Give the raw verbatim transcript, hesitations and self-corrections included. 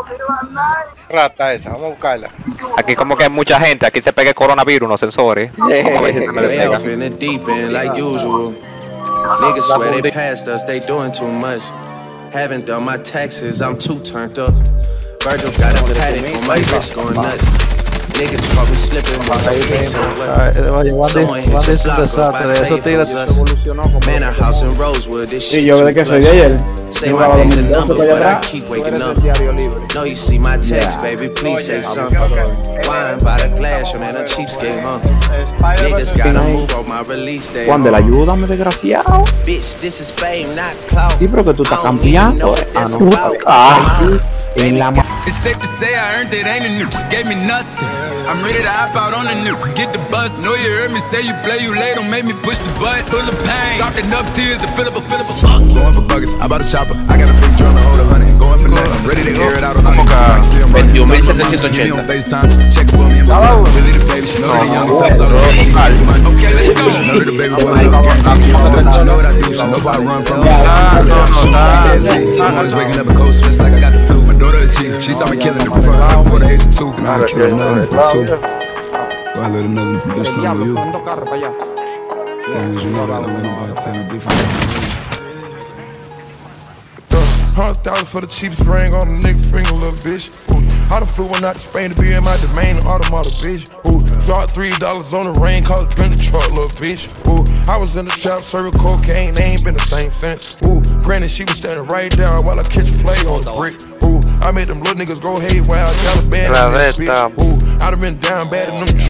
Rata esa, vamos a buscarla. Aquí como que hay mucha gente, aquí se pega el coronavirus, unos sensores. A ver si se me Way despega. off in the deep end like usual. Niggas swear they passed us, they doing too much. Haven't done my taxes, I'm too turned up. Virgil got a paddock on my wrist going nuts. Niggas fuck me slipping while I'm pacing well. Someone hit your block, but I tell you if it was us. Man, a house in Rosewood, this shit yo desde que soy de ayer. say my name the number, but I keep waking up. No, you see my text, baby, please say something. Wine by the glass, man, a cheapskate, huh? Niggas gotta move on my release day. Juan de la ayúdame, desgraciado. Bitch, this is fame, not clout. Sí, pero que tú estás campeando. Ah, no. Ah, en la ma. It's safe to say I earned it, ain't a new, gave me nothing. I'm ready to hop out on the new, get the bus. Know you heard me say you play, you late, don't make me push the button. Full of pain, dropped enough tears to fill up a, fill up a fuck. Going for buggers, I bought a chopper. I got a big drum to hold a hundred. Going for nothing, I'm ready to air it out on veintiún mil setecientos ochenta. FaceTime just to check up on me and my mom. Really the baby, she know that the youngest son's on the way. Okay, let's go. She know that the baby boy's on the She know what I do, she know if I run from her. I'm always waking up in cold sweats like I got the flu. My daughter a G, she saw me killing it before before the age of two. And I kill another one too. So I let another do something to you. As you know that I went about ten different. Hundred thousand for the cheapest ring on a nigga finger, little bitch. Ooh, I done flew one out to Spain to be in my domain, automata, bitch. Ooh, dropped three dollars on the rain, cause it's been the truck, little bitch. Ooh, I was in the trap, serving cocaine, they ain't been the same since. Ooh, granted she was standing right there while I catch play on the brick. Ooh, I made them little niggas go haywire, Taliban in this bitch. Ooh, I done been down bad in them.